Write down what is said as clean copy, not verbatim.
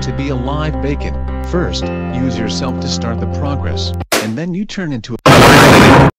to be a live bacon. First, use yourself to start the progress, and then you turn into